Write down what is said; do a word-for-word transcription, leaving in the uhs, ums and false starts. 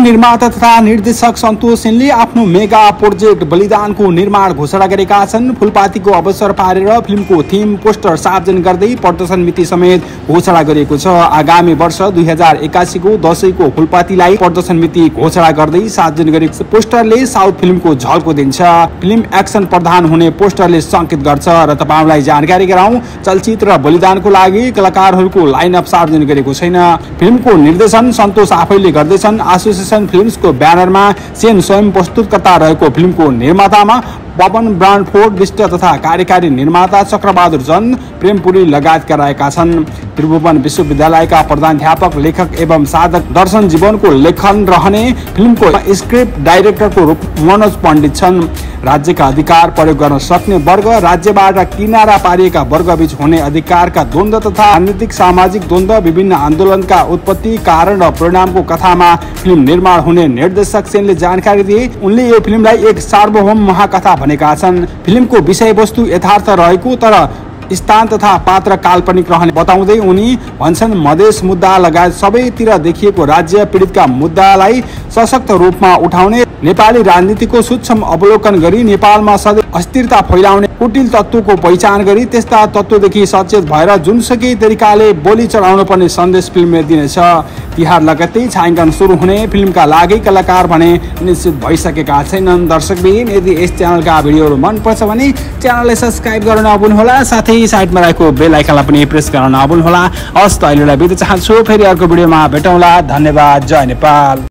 निर्माता तथा निर्देशक सन्तोष सेनले आफ्नो मेगा प्रोजेक्ट बलिदानको निर्माण घोषणा गरेका छन्। फुलपातीको अवसर पारेर फिल्मको थीम पोस्टर सार्वजनिक गर्दै प्रदर्शन मिति समेत घोषणा गरिएको छ। आगामी वर्ष दुई हजार एकासी को दशैंको फुलपातीलाई प्रदर्शन मिति घोषणा गर्दै सार्वजनिक गरेको पोस्टरले साउथ फिल्मको झल्को दिन्छ। फिल्म एक्सन प्रधान हुने पोस्टरले संकेत गर्छ र तपाईलाई जानकारी गराउँ, चलचित्र बलिदानको लागि कलाकारहरूको लाइनअप सार्वजनिक गरेको छैन। फिल्मको निर्देशन सन्तोष आफैले गर्दैछन्। एसोसिएसन फिल्म्सको ब्यानरमा सेन स्वयं प्रस्तुतकर्ता रहेको फिल्मको निर्मातामा पवन ब्रान्डफोर्ड विष्ट तथा कार्यकारी निर्माता चक्रबहादुर जन, प्रेमपुरी लगायतका रहेका छन्। त्रिभुवन विश्वविद्यालयका प्रधानाध्यापक, लेखक एवं साधक दर्शन जीवनको लेखन रहने फिल्मको स्क्रिप्ट डाइरेक्टरको रूप मनोज पण्डित छन्। राज्यका अधिकार प्रयोग गर्न सक्ने वर्ग, राज्यबाट किनारा पारिएका वर्गबीच हुने अधिकारका द्वन्द्व तथा राजनीतिक सामाजिक द्वन्द्व, विभिन्न आन्दोलनका उत्पत्ति, कारण र परिणामको कथामा फिल्म निर्माण हुने निर्देशक सेनले जानकारी दिए। उनले यो फिल्मलाई एक सार्वभौम महाकथा भनेका छन्। फिल्मको विषयवस्तु यथार्थ रहेको तर स्थान तथा पात्र काल्पनिक रहने बताउँदै उनी भन्छन्, मधेस मुद्दा लगायत सबैतिर देखिएको राज्य पीडितका मुद्दालाई सशक्त रूपमा उठाउने, नेपाली राजनीतिको सूक्ष्म अवलोकन गरी नेपालमा सधैँ अस्थिरता फैलाउने कुटिल तत्त्वको पहिचान गरी त्यस्ता तत्त्वदेखि सचेत भएर जुनसुकै तरिकाले बोली चढाउनु पर्ने सन्देश फिल्मले दिनेछ। तिहार लगत्तै छायाङ्कन सुरु हुने फिल्मका लागि कलाकार भने निश्चित भइसकेका छैनन्। दर्शकबिन, यदि यस च्यानलका भिडियोहरू मनपर्छ भने च्यानललाई सब्स्क्राइब गर्न नभुल्नुहोला, साथै साइडमा रहेको बेल आइकनलाई पनि प्रेस गर्न नभुल्नुहोला। हस् त अहिलेलाई बिदा चाहन्छु, फेरि अर्को भिडियोमा भेटौँला। धन्यवाद। जय नेपाल।